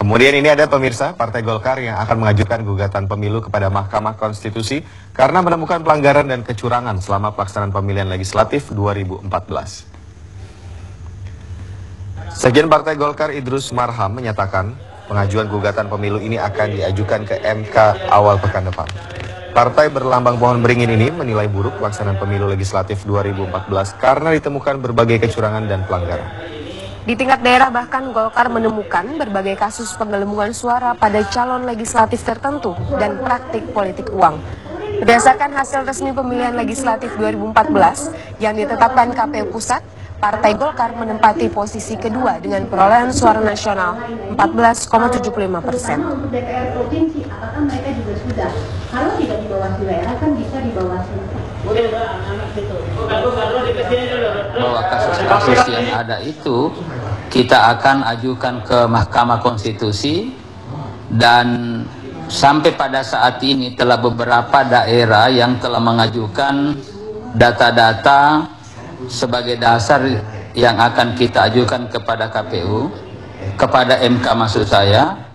Kemudian ini ada pemirsa, Partai Golkar yang akan mengajukan gugatan pemilu kepada Mahkamah Konstitusi karena menemukan pelanggaran dan kecurangan selama pelaksanaan pemilihan legislatif 2014. Sekjen Partai Golkar Idrus Marham menyatakan pengajuan gugatan pemilu ini akan diajukan ke MK awal pekan depan. Partai berlambang pohon beringin ini menilai buruk pelaksanaan pemilu legislatif 2014 karena ditemukan berbagai kecurangan dan pelanggaran. Di tingkat daerah bahkan Golkar menemukan berbagai kasus penggelembungan suara pada calon legislatif tertentu dan praktik politik uang. Berdasarkan hasil resmi pemilihan legislatif 2014 yang ditetapkan KPU Pusat, Partai Golkar menempati posisi kedua dengan perolehan suara nasional 14,75%. DPR provinsi, apakah mereka juga sudah? Kalau tidak di bawah daerah kan bisa di bawah. Bahwa kasus-kasus yang ada itu kita akan ajukan ke Mahkamah Konstitusi, dan sampai pada saat ini telah beberapa daerah yang telah mengajukan data-data sebagai dasar yang akan kita ajukan kepada KPU, kepada MK maksud saya,